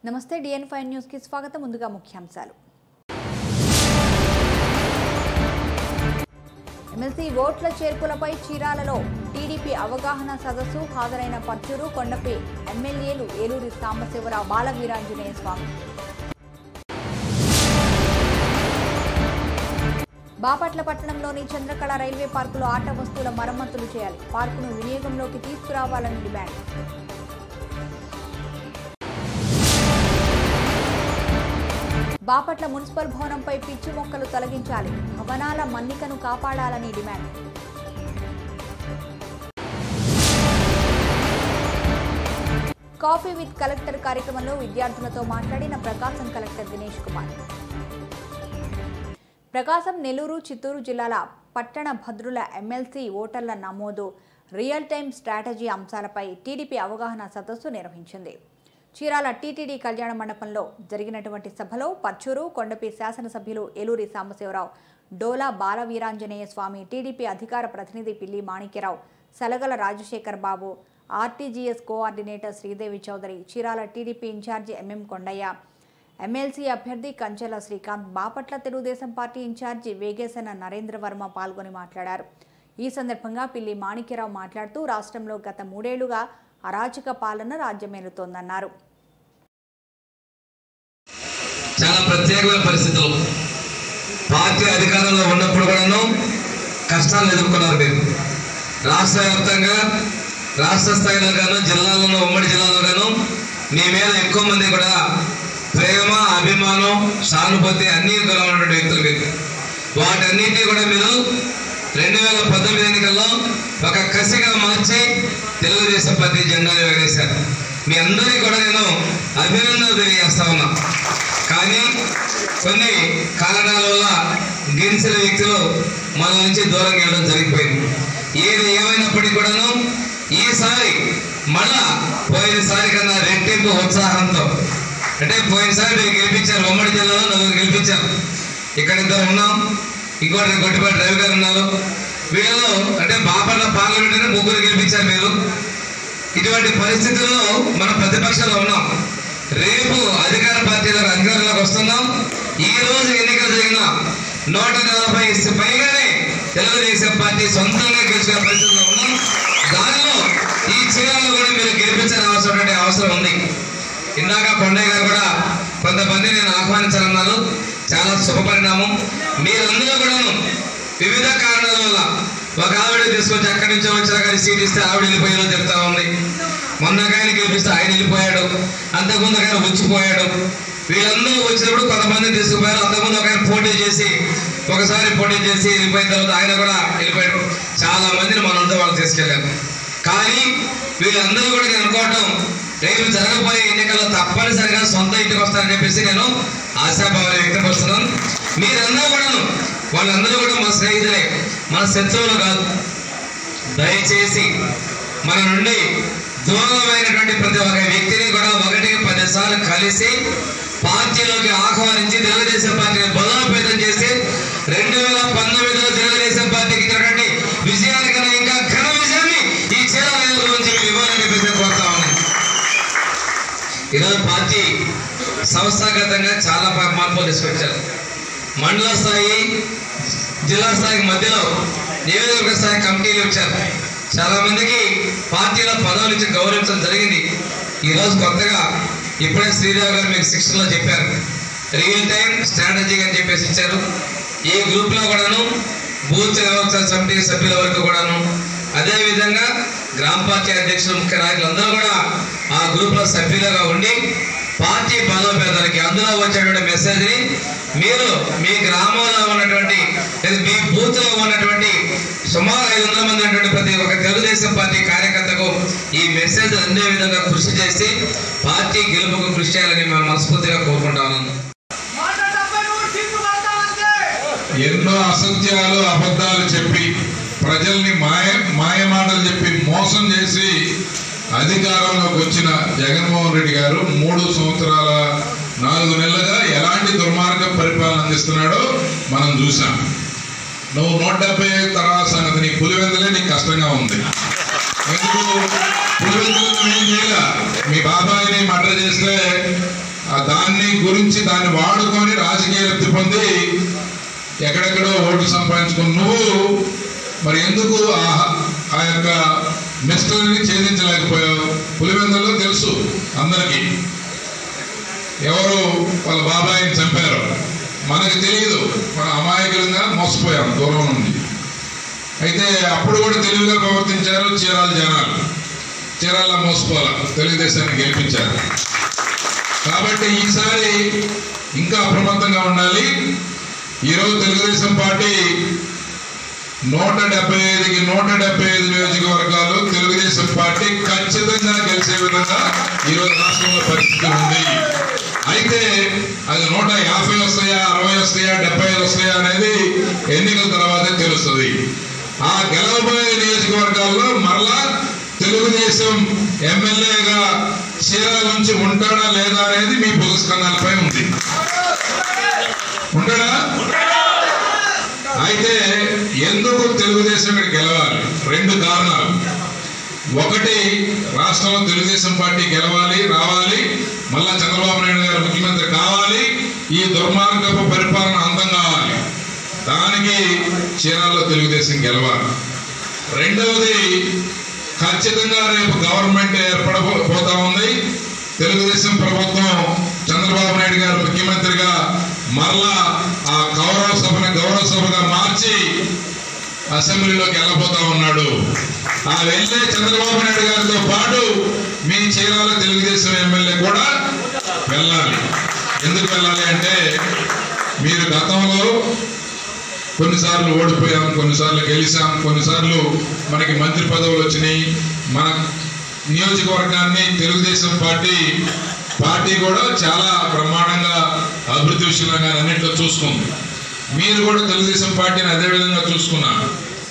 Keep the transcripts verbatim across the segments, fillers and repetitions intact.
నమస్తే డిఎన్ five news కి స్వాగతం. ముందుగా ముఖ్యాంశాలు. ఎమ్మెల్సీ ఓట్ల చేర్పులపై చీరాలలో టీడీపీ అవగాహన సదస్సు హాజరైన పర్చూరు కొండపై ఎమ్మెల్యేలు ఏలూరి సాంబశివరావు, బాల వీరాంజనేయ స్వామి. బాపట్ల పట్టణంలోని చంద్రకళ రైల్వే పార్కులో ఆట వస్తువుల మరమ్మతులు చేయాలి. పార్కును వినియోగంలోకి తీసుకురావాలని డిమాండ్. బాపట్ల మున్సిపల్ భవనంపై పిచ్చి మొక్కలు తొలగించాలి. భవనాల మన్నికను కాపాడాలని డిమాండ్. కాఫీ విత్ కలెక్టర్ కార్యక్రమంలో విద్యార్థులతో మాట్లాడిన ప్రకాశం కలెక్టర్ దినేష్ కుమార్. ప్రకాశం, నెల్లూరు, చిత్తూరు జిల్లాల పట్టణ భద్రుల ఎమ్మెల్సీ ఓటర్ల నమోదు, రియల్ టైం స్ట్రాటజీ అంశాలపై టీడీపీ అవగాహన సదస్సు నిర్వహించింది. చీరాల టీటీడీ కళ్యాణ మండపంలో జరిగినటువంటి సభలో పర్చూరు కొండపి శాసనసభ్యులు ఏలూరి సాంబశివరావు, డోలా బాల వీరాంజనేయ స్వామి, టీడీపీ అధికార ప్రతినిధి Pilli Manikyarao, Salagala Rajasekhar Babu, RTGS coordinator Sridevi Chowdary, Chirala TDP in charge MM Kondaiah, MLC అభ్యర్థి కంచెల శ్రీకాంత్, బాపట్ల తెలుగుదేశం పార్టీ ఇన్ఛార్జి వేగేసన నరేంద్ర వర్మ పాల్గొని మాట్లాడారు. ఈ సందర్భంగా పిల్లి మాణిక్యరావు మాట్లాడుతూ రాష్ట్రంలో గత మూడేళ్లుగా అరాచక పాలన రాజ్యమేలుతోందన్నారు. చాలా ప్రత్యేకమైన పరిస్థితులు పార్టీ అధికారంలో ఉన్నప్పుడు కూడాను కష్టాలు ఎదుర్కొన్నారు. మీరు రాష్ట్ర వ్యాప్తంగా, రాష్ట్ర స్థాయిలో గాను, జిల్లాలలో, ఉమ్మడి జిల్లాలో గాను మీ మీద ఎక్కువ మంది కూడా ప్రేమ, అభిమానం, సానుభూతి అన్ని ఉన్నటువంటి వ్యక్తులు మీరు. వాటన్నింటినీ కూడా మీరు రెండు వేల పంతొమ్మిది ఎన్నికల్లో ఒక కసిగా మార్చి తెలుగుదేశం పార్టీ జెండాలు ఎగరేశారు. మీ అందరికీ కూడా నేను అభినందనలు తెలియజేస్తా ఉన్నా. కానీ కొన్ని కారణాల వల్ల గిరిసిన వ్యక్తులు మన నుంచి దూరంగా వెళ్ళడం జరిగిపోయింది. ఏది ఏమైనప్పటికీ కూడాను ఈసారి మళ్ళా పోయినసారి కన్నా రెట్టింపు ఉత్సాహంతో, అంటే పోయినసారి మీరు గెలిపించారు, ఉమ్మడి జిల్లాలో నలుగురు గెలిపించారు, ఇక్కడ ఇద్దరు ఉన్నాం, ఇంకోటి గొట్టిపాటి రవి గారు ఉన్నారు. వీళ్ళలో అంటే బాపట్ల పార్లమెంట్ ముగ్గురు గెలిపించారు మీరు. ఇటువంటి పరిస్థితుల్లో మనం ప్రతిపక్షంలో ఉన్నాం. రేపు అధికార పార్టీలకు అధికారంలోకి వస్తున్నాం. ఈ రోజు ఎన్నికలు జరిగిన నూట నలభై పైగానే తెలుగుదేశం పార్టీ సొంతంగా గెలుచుకునే పరిస్థితుల్లో ఉన్నాం. దానిలో ఈ చీరాల్లో కూడా మీరు గెలిపించాల్సిన అవసరం అవసరం ఉంది. ఇందాక కొండయ్య గారు కూడా కొంతమంది నేను ఆహ్వానించాలన్నారు. చాలా శుభపరిణామం. మీరందరూ కూడా వివిధ కారణాల వల్ల ఒక ఆవిడ తీసుకొచ్చి అక్కడి నుంచి వచ్చినా కానీ సీట్ ఇస్తే ఆవిడ వెళ్ళిపోయారో చెప్తా ఉంది. మొన్న ఆయన గెలిపిస్తే ఆయన వెళ్ళిపోయాడు, అంతకుముందు ఆయన వచ్చిపోయాడు. వీళ్ళందరూ వచ్చినప్పుడు కొంతమంది తీసుకుపోయారు. అంతకుముందు ఒక ఆయన పోటీ చేసి ఒకసారి పోటీ చేసి వెళ్ళిపోయిన తర్వాత ఆయన కూడా వెళ్ళిపోయాడు. చాలా మందిని మనంతా వాళ్ళు తీసుకెళ్ళారు. కానీ వీళ్ళందరూ కూడా నేను అనుకోవటం రేపు జరగబోయే ఎన్నికల్లో తప్పనిసరిగా సొంత ఇంటికి వస్తారని చెప్పేసి నేను ఆశాభావాలు వ్యక్తపరుస్తున్నాను. మీరందరూ కూడా వాళ్ళందరూ కూడా మన స్నేహితులే, మన శత్రువులు కాదు. దయచేసి మన నుండి దూరమైనటువంటి ప్రతి ఒక్క వ్యక్తిని కూడా ఒకటికి పది సార్లు కలిసి పార్టీలోకి ఆహ్వానించి తెలుగుదేశం పార్టీని బలోపేతం చేసి రెండు వేల పంతొమ్మిదిలో తెలుగుదేశం పార్టీకి ఇచ్చినటువంటి విజయానికన్నా ఇంకా ఘన విజయాన్ని ఈ చీరాల నుంచి ఇవ్వాలని కోరుతా ఉన్నాను. ఈరోజు పార్టీ సంస్థాగతంగా చాలా మార్పులు తీసుకొచ్చారు. మండల స్థాయి, జిల్లా స్థాయికి మధ్యలో నియోజకవర్గ స్థాయి కమిటీలు వచ్చారు. చాలా మందికి పార్టీలో పదవులు ఇచ్చి గౌరవించడం జరిగింది. ఈరోజు కొత్తగా ఇప్పుడే శ్రీదేవి గారు మీకు శిక్షణలో చెప్పారు, రియల్ టైం స్ట్రాటజీ అని చెప్పేసి ఇచ్చారు. ఈ గ్రూప్లో కూడాను బూత్ వ్యవస్థ సమితి సభ్యుల వరకు కూడాను, అదేవిధంగా గ్రామ పార్టీ అధ్యక్షులు, ముఖ్య నాయకులు అందరూ కూడా ఆ గ్రూప్లో సభ్యులుగా ఉండి పార్టీ బలోపేతానికి అందులో వచ్చేటువంటి మెసేజ్ని మీరు మీ గ్రామంలో ఉన్నటువంటి మీ బూత్లో ఉన్నటువంటి సుమారు ఐదు వందల మంది ఉన్నటువంటి ప్రతి ఒక్క తెలుగుదేశం పార్టీ కార్యకర్తకు ఈ మెసేజ్ అందే విధంగా కృషి చేసి పార్టీ గెలుపుకు కృషి చేయాలని మేము మనస్ఫూర్తిగా కోరుకుంటా ఉన్నాను. ఎన్నో అసత్యాలు, అబద్ధాలు చెప్పి ప్రజల్ని మాయ మాయ మాటలు చెప్పి మోసం చేసి అధికారంలోకి వచ్చిన జగన్మోహన్ రెడ్డి గారు మూడు సంవత్సరాల నాలుగు నెలలుగా ఎలాంటి దుర్మార్గ పరిపాలన అందిస్తున్నాడో మనం చూసాం. నువ్వు నూట డెబ్బై ఐదు తర్వాత సంగతి నీ పులివెందులే నీకు కష్టంగా ఉంది. ఎందుకు పులివెందులు ఏం చేయాల? మీ బాబాయిని మర్డర్ చేస్తే దాన్ని గురించి దాన్ని వాడుకొని రాజకీయ లబ్ధి పొంది ఎక్కడెక్కడో ఓట్లు సంపాదించుకుని నువ్వు మరి ఎందుకు ఆ యొక్క మిస్టరీని ఛేదించలేకపోయావు? పులివెందులో తెలుసు అందరికీ ఎవరు వాళ్ళ బాబాయిని చంపారు, మనకు తెలియదు, మన అమాయకులంగా మోసపోయాం దూరం నుండి. అయితే అప్పుడు కూడా తెలివిగా ప్రవర్తించారు చీరాల జనాలు, చీరాల మోసపోల తెలుగుదేశాన్ని గెలిపించారు. కాబట్టి ఈసారి ఇంకా అప్రమత్తంగా ఉండాలి. ఈరోజు తెలుగుదేశం పార్టీ నూట డెబ్బై ఐదుకి నూట డెబ్బై ఐదు నియోజకవర్గాలు తెలుగుదేశం పార్టీ ఖచ్చితంగా గెలిచే విధంగా ఈరోజు రాష్ట్రంలో పరిస్థితి ఉంది. అయితే అది నూట యాభై వస్తాయా, అరవై వస్తాయా, డెబ్బై ఐదు వస్తాయా అనేది ఎన్నికల తర్వాతే తెలుస్తుంది. ఆ గెలవబోయే నియోజకవర్గాల్లో మరలా తెలుగుదేశం ఎమ్మెల్యేగా చీరాల నుంచి ఉంటాడా లేదా అనేది మీ పురస్కారాలపై ఉంది. ఉంటాడా? అయితే ఎందుకు తెలుగుదేశం ఇక్కడ గెలవాలి? రెండు కారణాలు. ఒకటి, రాష్ట్రంలో తెలుగుదేశం పార్టీ గెలవాలి, రావాలి, మళ్ళా చంద్రబాబు నాయుడు గారు ముఖ్యమంత్రి కావాలి, ఈ దుర్మార్గపు పరిపాలన అంతం కావాలి. దానికి చీరాల్లో తెలుగుదేశం గెలవాలి. రెండవది, ఖచ్చితంగా రేపు గవర్నమెంట్ ఏర్పడబోతా ఉంది. తెలుగుదేశం ప్రభుత్వం చంద్రబాబు నాయుడు గారు ముఖ్యమంత్రిగా మరలా ఆ గౌరవ సభను గౌరవ సభగా మార్చి అసెంబ్లీలోకి వెళ్ళబోతా ఉన్నాడు. ఆ వెళ్ళే చంద్రబాబు నాయుడు గారితో పాటు మీ చీరాల తెలుగుదేశం ఎమ్మెల్యే కూడా వెళ్ళాలి. ఎందుకు వెళ్ళాలి అంటే, మీరు గతంలో కొన్నిసార్లు ఓడిపోయాం, కొన్నిసార్లు గెలిచాం, కొన్నిసార్లు మనకి మంత్రి పదవులు వచ్చినాయి. మన నియోజకవర్గాన్ని తెలుగుదేశం పార్టీ పార్టీ కూడా చాలా బ్రహ్మాండంగా అభివృద్ధి విషయంగా అన్నింటిలో చూసుకుంది. మీరు కూడా తెలుగుదేశం పార్టీని అదే విధంగా చూసుకున్నారు.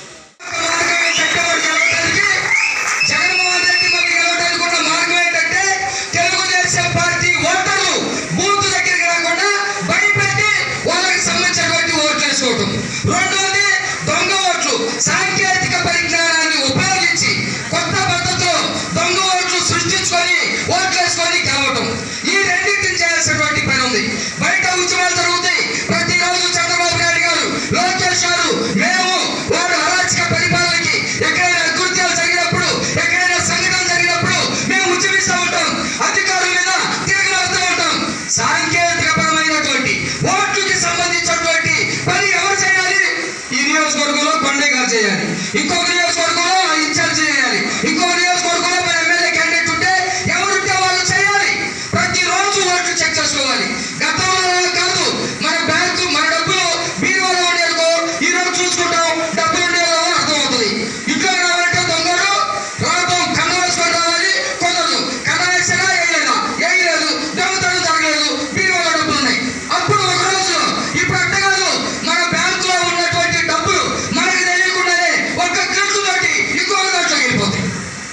జగన్మోహన్ రెడ్డి మళ్ళీ గెలవడానికి కూడా మార్గం ఏంటంటే, తెలుగుదేశం పార్టీ ఓటర్లు బూత్ దగ్గరికి రాకుండా భయపెట్టి వాళ్ళకి సంబంధించినటువంటి ఓట్లు వేసుకోవటం. రెండవది, దొంగ ఓట్లు. సాంకేతిక పరిజ్ఞానాన్ని ఉపయోగించి కొత్త పద్ధతిలో దొంగ ఓట్లు సృష్టించుకొని ఓట్లు వేసుకొని గెలవటం. ఈ రెండింటిని చేయాల్సినటువంటి పని ఉంది. బయట ఉద్యమాలు జరుగుతాయి. ప్రతిరోజు చంద్రబాబు నాయుడు గారు, లోకేష్ గారు, మేము వాడు అరాచక పరిపాలనకి ఎక్కడైనా కృత్యాలు జరిగినప్పుడు, ఎక్కడైనా సంఘటన జరిగినప్పుడు మేము ఉద్యమిస్తూ ఉంటాం, అధికారుల మీద తిరగలాడుతూ ఉంటాం. సాంకేతిక పరమైనటువంటి ఓట్లకి సంబంధించినటువంటి పని ఎవరు చేయాలి? ఈ నియోజకవర్గంలో కొండయ్య గారు చేయాలి, ఇంకొక నియోజకవర్గంలో ఇన్ఛార్జ్ చేయాలి, ఇంకొక నియోజకవర్గంలో మన ఎమ్మెల్యే క్యాండిడేట్ ఉంటే ఎవరుంటే వాళ్ళు చేయాలి. ప్రతిరోజు ఓట్లు చెక్ చేసుకోవాలి. గతంలో కాదు, మన బ్యాంకు మన డబ్బులు బీరువాలో ఉండేందుకో ఈరోజు చూసుకుంటాం, డబ్బులు ఉండేదో అర్థమవుతుంది. ఇంట్లో రావాలంటే దొంగలు రావడం, కన్న వేసుకొని రావాలి, కుదరదు. కన్న వేసినా వేయలేదా? వేయలేదు. దొంగతనం జరగలేదు, బీరువాలో డబ్బులు ఉన్నాయి. అప్పుడు ఒక రోజు, ఇప్పుడు అట్ట కాదు, మన బ్యాంకులో ఉన్నటువంటి డబ్బులు మనకి తెలియకుండానే ఒక క్లిక్ తోటి ఇంకో దాంట్లోకి వెళ్ళిపోతాయి.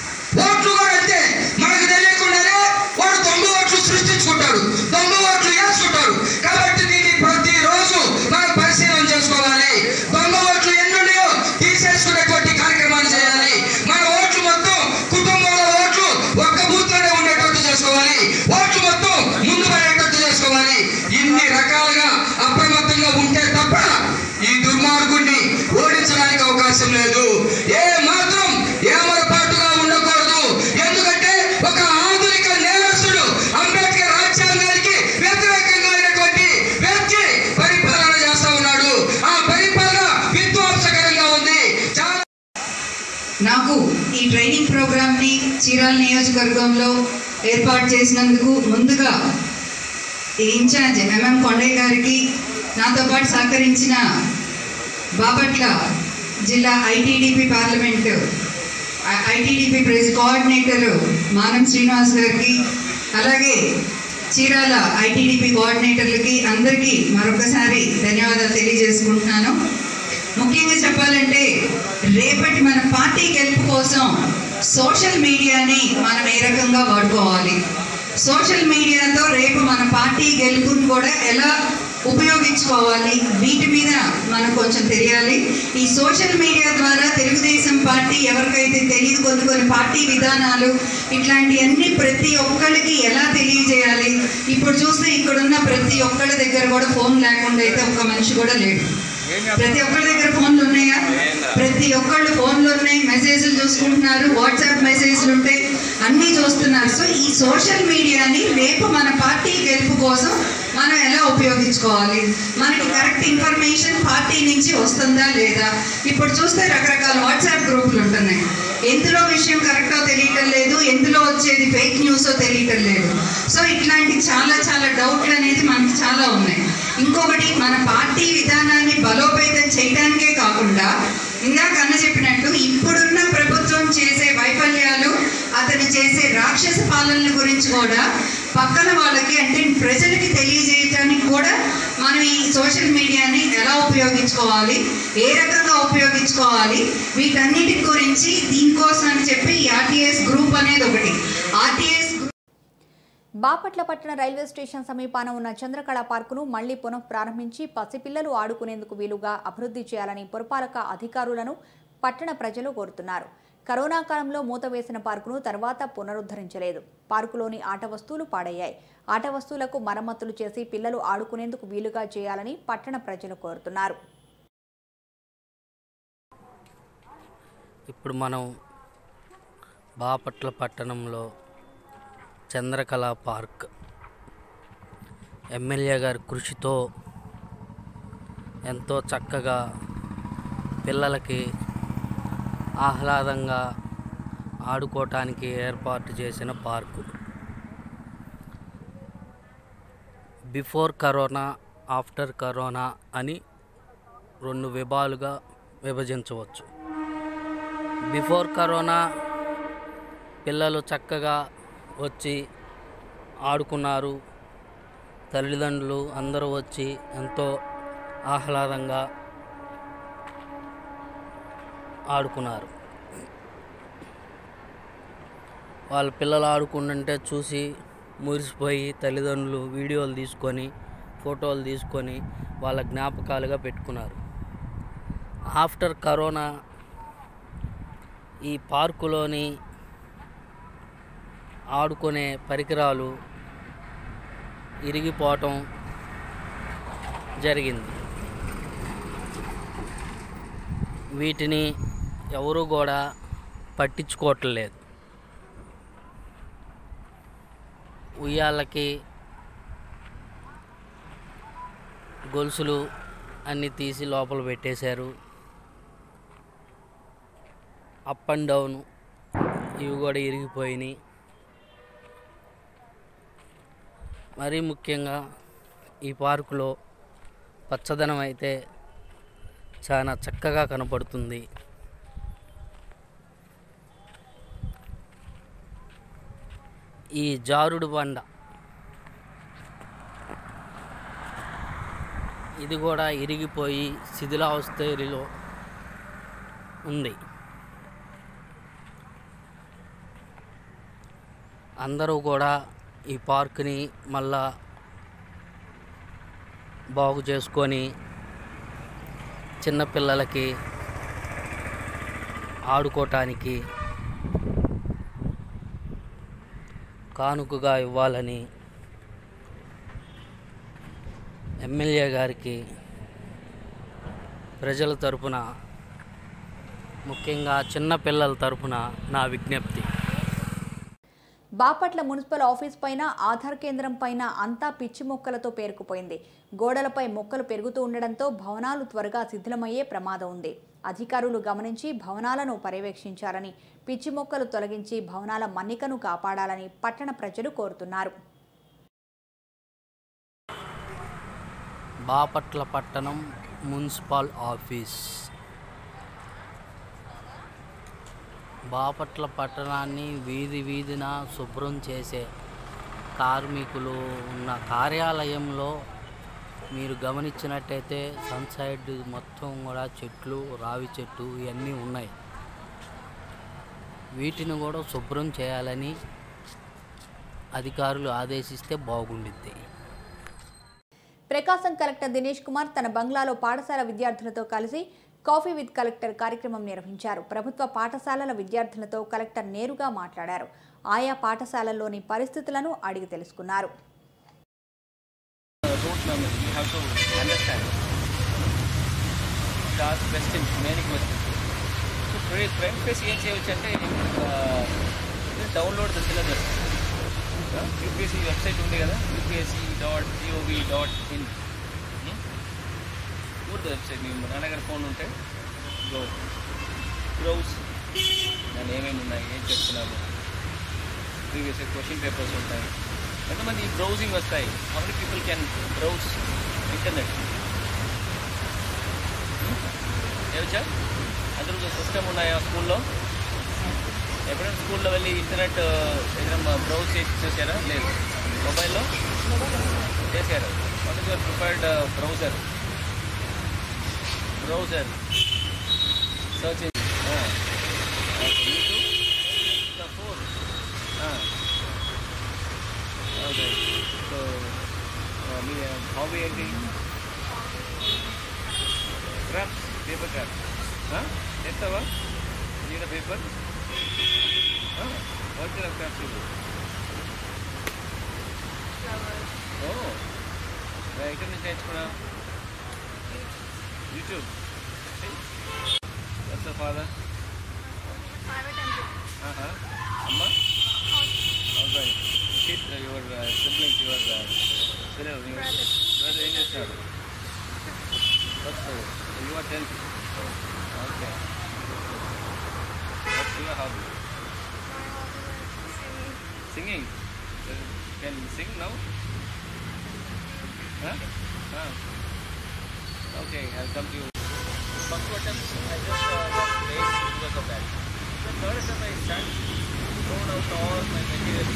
ఓట్లు కూడా అంతే, మనకు తెలియకుండానే వాడు దొంగ ఓట్లు సృష్టించుకుంటాడు, దొంగ ఓట్లు వేసుకుంటారు. కాబట్టి దీన్ని ప్రతిరోజు మనం పరిశీలన చేసుకోవాలి. దొంగ ఓట్లు ఎన్నున్నాయో తీసేసుకునేటువంటి కార్యక్రమాన్ని చేయాలి. మన ఓట్లు మొత్తం కుటుంబంలో ఓట్లు ఒక్క బూత్ లోనే ఉండేటట్టు చేసుకోవాలి. ఓట్లు మొత్తం ముందు పడేటట్టు చేసుకోవాలి. ఇన్ని రకాలుగా అప్రమత్తంగా ఉంటే తప్ప ఈ దుర్మార్గుడిని ఓడించడానికి అవకాశం లేదు. ఏ మాత్రం ఏమరపాటుగా ఉండకూడదు. ఎందుకంటే ఒక ఆధునిక నేరస్తుడు, అంబేద్కర్ రాజ్యాంగానికి వ్యతిరేకంగా అయినటువంటి వ్యక్తి పరిపాలన చేస్తా ఉన్నాడు. ఆ పరిపాలన విధ్వంసకరంగా ఉంది. చాలా నాకు ఈ ట్రైనింగ్ ప్రోగ్రామ్ని చీరాల నియోజకవర్గంలో ఏర్పాటు చేసినందుకు ముందుగా ఈ ఇన్ఛార్జ్ ఎంఎం కొండయ్య గారికి, నాతో పాటు సహకరించిన బాపట్ల జిల్లా ITDP parliament ITDP press coordinator Manam Srinivas గారికి, అలాగే చీరాల ఐటీడీపీ కోఆర్డినేటర్లకి అందరికీ మరొకసారి ధన్యవాదాలు తెలియజేసుకుంటున్నాను. ముఖ్యంగా చెప్పాలంటే, రేపటి మన పార్టీ గెలుపు కోసం సోషల్ మీడియాని మనం ఏ రకంగా వాడుకోవాలి, సోషల్ మీడియాతో రేపు మన పార్టీ గెలుపుని కూడా ఎలా ఉపయోగించుకోవాలి, వీటి మీద మనకు కొంచెం తెలియాలి. ఈ సోషల్ మీడియా ద్వారా తెలుగుదేశం పార్టీ ఎవరికైతే తెలియదు, కొన్ని కొన్ని పార్టీ విధానాలు ఇట్లాంటివన్నీ ప్రతి ఒక్కరికి ఎలా తెలియజేయాలి, ఇప్పుడు చూస్తే ఇక్కడున్న ప్రతి ఒక్కళ్ళ దగ్గర కూడా ఫోన్ లేకుండా అయితే ఒక్క మనిషి కూడా లేడు. ప్రతి ఒక్కరి దగ్గర ఫోన్లు ఉన్నాయా? ప్రతి ఒక్కళ్ళు ఫోన్లు ఉన్నాయి, మెసేజ్లు చూసుకుంటున్నారు, వాట్సాప్ మెసేజ్లు ఉంటాయి, అన్నీ చూస్తున్నారు. సో ఈ సోషల్ మీడియాని రేపు మన పార్టీ గెలుపు కోసం మనం ఎలా ఉపయోగించుకోవాలి, మనకి కరెక్ట్ ఇన్ఫర్మేషన్ పార్టీ నుంచి వస్తుందా లేదా? ఇప్పుడు చూస్తే రకరకాల వాట్సాప్ గ్రూపులు ఉంటున్నాయి, ఎందులో విషయం కరెక్టో తెలియటం లేదు, ఎందులో వచ్చేది ఫేక్ న్యూసో తెలియటం లేదు. సో ఇట్లాంటి చాలా చాలా డౌట్లు అనేది మనకి చాలా ఉన్నాయి. ఇంకొకటి, మన పార్టీ విధానాన్ని బలోపేతం చేయడానికే కాకుండా ఇందాక అన్న చెప్పినట్టు ఇప్పుడున్న ప్రభుత్వం చేసే వైఫల్యాలు, అతను చేసే రాక్షస పాలనల గురించి కూడా పక్కన వాళ్ళకి అంటే ప్రజలకి తెలియజేయడానికి కూడా మనం ఈ సోషల్ మీడియాని ఎలా ఉపయోగించుకోవాలి, ఏ రకంగా ఉపయోగించుకోవాలి, వీటన్నిటి గురించి దీనికోసం అని చెప్పి ఆర్టీఎస్ గ్రూప్ అనేది ఒకటి. ఆర్టీఎస్ బాపట్ల పట్టణ రైల్వే స్టేషన్ సమీపాన ఉన్న చంద్రకళ పార్కును మళ్లీ పునః ప్రారంభించి పసిపిల్లలు ఆడుకునేందుకు వీలుగా అభివృద్ధి చేయాలని పురపాలక అధికారులను పట్టణ ప్రజలు కోరుతున్నారు. కరోనా కాలంలో మూతవేసిన పార్కును తర్వాత పునరుద్ధరించలేదు. పార్కులోని ఆట వస్తువులు పాడయ్యాయి. ఆట వస్తువులకు మరమ్మతులు చేసి పిల్లలు ఆడుకునేందుకు వీలుగా చేయాలని పట్టణ ప్రజలు కోరుతున్నారు. ఇప్పుడు మనం బాపట్ల పట్టణంలో చంద్రకళ పార్క్ ఎమ్మెల్యే గారి కృషితో ఎంతో చక్కగా పిల్లలకి ఆహ్లాదంగా ఆడుకోవటానికి ఏర్పాటు చేసిన park. Before corona, after corona అని రెండు విభాగాలుగా విభజించవచ్చు. బిఫోర్ కరోనా పిల్లలు చక్కగా వచ్చి ఆడుకున్నారు. తల్లిదండ్రులు అందరూ వచ్చి ఎంతో ఆహ్లాదంగా ఆడుకున్నారు. వాళ్ళ పిల్లలు ఆడుకుంటుంటే చూసి మురిసిపోయి తల్లిదండ్రులు వీడియోలు తీసుకొని ఫోటోలు తీసుకొని వాళ్ళ జ్ఞాపకాలుగా పెట్టుకున్నారు. ఆఫ్టర్ కరోనా ఈ పార్కులోని ఆడుకునే పరికరాలు ఇరిగిపోవటం జరిగింది. వీటిని ఎవరు కూడా పట్టించుకోవట్లేదు. ఉయ్యాలకి గొలుసులు అన్నీ తీసి లోపల పెట్టేశారు. అప్ అండ్ డౌన్ ఇవి కూడా ఇరిగిపోయినాయి. మరీ ముఖ్యంగా ఈ పార్కులో పచ్చదనం అయితే చాలా చక్కగా కనపడుతుంది. ఈ జారుడు బండ ఇది కూడా ఇరిగిపోయి శిథిలావస్థలో ఉంది. అందరూ కూడా ఈ పార్కుని మళ్ళా బాగు చేసుకొని చిన్నపిల్లలకి ఆడుకోవటానికి కానుకగా ఇవ్వాలని ఎమ్మెల్యే గారికి ప్రజల తరపున, ముఖ్యంగా చిన్నపిల్లల తరపున నా విజ్ఞప్తి. బాపట్ల మున్సిపల్ ఆఫీస్ పైన, ఆధార్ కేంద్రం పైన అంతా పిచ్చి మొక్కలతో పేరుకుపోయింది. గోడలపై మొక్కలు పెరుగుతూ ఉండడంతో భవనాలు త్వరగా శిథిలమయ్యే ప్రమాదం ఉంది. అధికారులు గమనించి భవనాలను పర్యవేక్షించాలని, పిచ్చి మొక్కలు తొలగించి భవనాల మన్నికను కాపాడాలని పట్టణ ప్రజలు కోరుతున్నారు. బాపట్ల పట్టణం మున్సిపల్ ఆఫీస్. బాపట్ల పట్టణాన్ని వీధి వీధిన శుభ్రం చేసే కార్మికులు ఉన్న కార్యాలయంలో మీరు గమనించినట్టయితే సన్ సైడ్ మొత్తం కూడా చెట్లు, రావి చెట్టు ఇవన్నీ ఉన్నాయి. వీటిని కూడా శుభ్రం చేయాలని అధికారులు ఆదేశిస్తే బాగుండిద్ది. ప్రకాశం కలెక్టర్ దినేష్ కుమార్ తన బంగ్లాలో పాఠశాల విద్యార్థులతో కలిసి కాఫీ విత్ కలెక్టర్ కార్యక్రమం నిర్వహించారు. ప్రభుత్వ పాఠశాలల విద్యార్థులతో కలెక్టర్ నేరుగా మాట్లాడారు. ఆయా పాఠశాలల్లోని పరిస్థితులను అడిగి తెలుసుకున్నారు. economics, you have to understand. To ask questions, many questions. So, front face ఏం చేయవచ్చు అంటే download the syllabus. UPSC website ఉంది కదా, UPSC dot gov dot in. Or the website. మీ నాన్నగారి ఫోన్ ఉంటే గో బ్రౌజ్, దాన్ని ఏమేమి ఉన్నాయి, ఏం చెప్తున్నారు, ప్రీవియస్ క్వశ్చన్ పేపర్స్ ఉంటాయి, ఎంతమంది బ్రౌజింగ్ వస్తాయి. How many people can browse internet? ఏవచ్చా అందరూ సిస్టమ్ ఉన్నాయా స్కూల్లో? ఎప్పుడైనా స్కూల్లో వెళ్ళి ఇంటర్నెట్ ఏదైనా బ్రౌజ్ చేసి చేశారా? లేదు. మొబైల్లో చేశారు. What is your preferred browser? Browser search YouTube, the phone. Okay. So మీ హాబీ ఏంటి? క్రాఫ్ట్స్, పేపర్ క్రాఫ్ట్స్ చేస్తావా? నీడ paper what kind of crafts you do? ఓ, ఎక్కడి నుంచి నేర్చుకున్నా? యూట్యూబ్. What's your father? అమ్మ? అవుతాయి. కిడ్ యువర్ సిబ్లింగ్స్, యువర్ పిల్లలు, బ్రదర్ ఏం చేస్తారు? You are tenth. Okay. What's your hobby? Singing. Can you sing now? Huh? Huh? Okay, I'll come to you. First attempt, I just uh, got late because of that. The third attempt, I started thrown out all my material.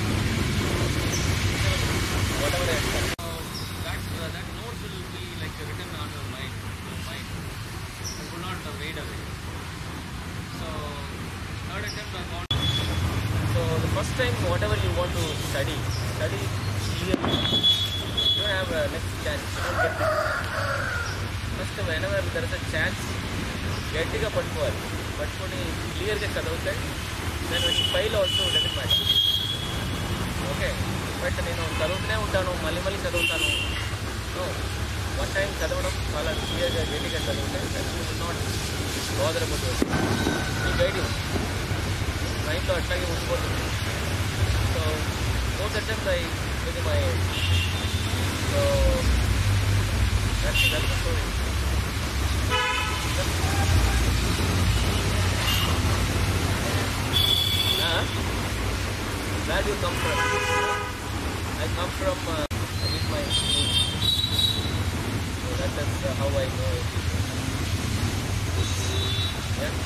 Whatever I had. Uh, that, uh, that note will be like written on your mind. Your mind. I could not uh, wait away. So, third attempt, I got. So the first time, whatever you want to study, study clearly. You don't have a next chance. You don't get it. First, whenever there is a chance, గట్టిగా పట్టుకోవాలి. పట్టుకొని క్లియర్గా చదువుతాయి. then when you fail also doesn't matter. Okay. But నేను చదువుతూనే ఉంటాను, మళ్ళీ మళ్ళీ చదువుతాను. నో, వన్ టైం చదవడం చాలా క్లియర్గా గట్టిగా చదువుతాయి. That you will not bother about it. ఈ గైడింగ్ మైండ్లో అట్లాగే ఉండిపోతుంది. So fourth attempt I with my so that's that's the story. Where do you come from? I come from uh, with my school. So that is uh, how I know it. Yeah.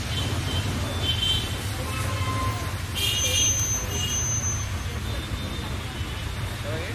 Okay.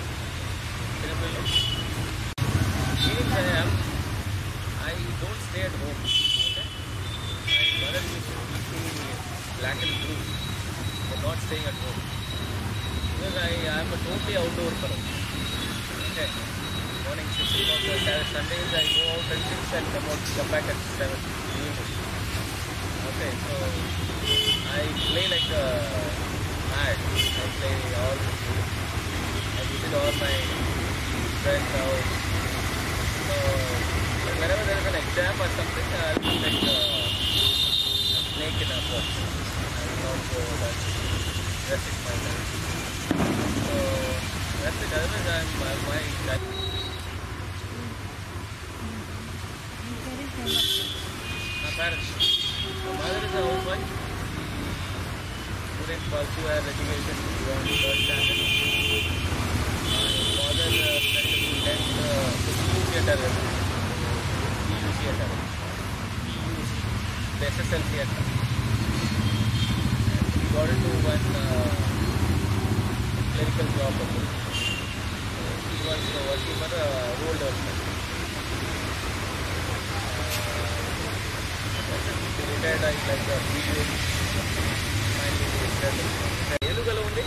Meaning I am, I don't stay at home. Okay. My mother used to keep me black and blue. I'm not staying at home. Because I am a totally outdoor fellow. Okay. Morning six o'clock, Sundays I go out at six and come out, come back at seven evening. Okay, so I play like a mad. I play all the games. I visit all my friends' house. So whenever there is an exam or something, I'll be like a, a snake in a box. I will not go that. Restrict my life. So that's it. Otherwise, I'm my, my life. My parents. My mother is a housewife. Student pursue her education beyond third standard. My father uh, studied in tenth uh, P U C at Arun. P U C at Arun. P U C. The S S L C at Arun. He got into one uh, clerical job. He was uh, working for a rural development. He retired as like a P U. Finally he retired. Elugala undi?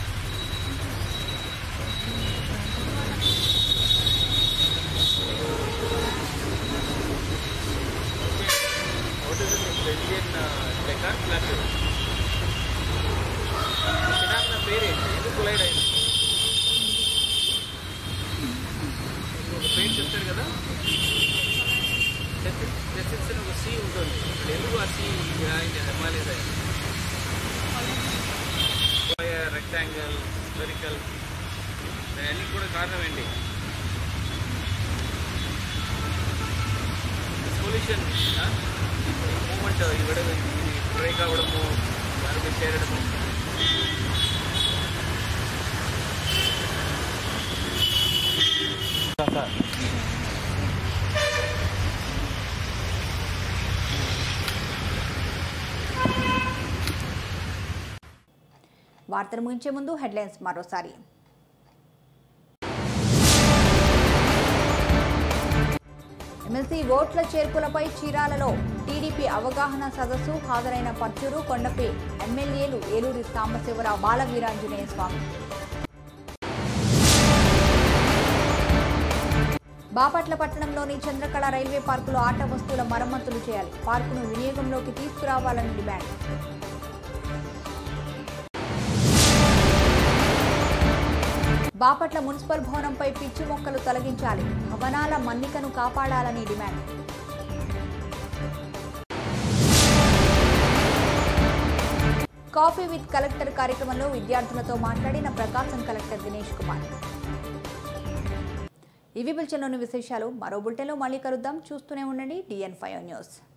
What is it in Indian uh, they can't clap it. Chinamna parent, enduku collide ayindi. Inkoka paint చెప్పారు కదా, డెసిక్స్ అని ఒక see ఉంటుంది. ఇక్కడ ఎందుకు ఆ see Himalayas rectangle spherical అన్నీ కూడా కారణం ఏంటి? సొల్యూషన్ మూమెంట్ ఇవ్వడం, ఇది బ్రేక్ అవ్వడము, దాని మీద చేరడము. వార్తలు ముగించే ముందు హెడ్లైన్స్ మరోసారి. ఎమ్మెల్సీ ఓట్ల చేర్పులపై చీరాలలో టీడీపీ అవగాహన సదస్సు హాజరైన పర్చూరు కొండపై ఎమ్మెల్యేలు ఏలూరి సాంబశివరావు, బాలవీరాంజనేయ స్వామి. బాపట్ల పట్టణంలోని చంద్రకళ రైల్వే పార్కులో ఆట వస్తువుల మరమ్మతులు చేయాలి, పార్కును వినియోగంలోకి తీసుకురావాలని డిమాండ్. బాపట్ల మున్సిపల్ భవనంపై పిచ్చి మొక్కలు తొలగించాలి, భవనాల మన్నికను కాపాడాలని డిమాండ్. కాఫీ విత్ కలెక్టర్ కార్యక్రమంలో విద్యార్థులతో మాట్లాడిన ప్రకాశం కలెక్టర్ దినేష్ కుమార్. ఇవి బులెటిన్లోని విశేషాలు. మరో బులెటిన్లో మళ్ళీ కలుద్దాం. చూస్తూనే ఉండండి డిఎన్ ఫైవ్ న్యూస్.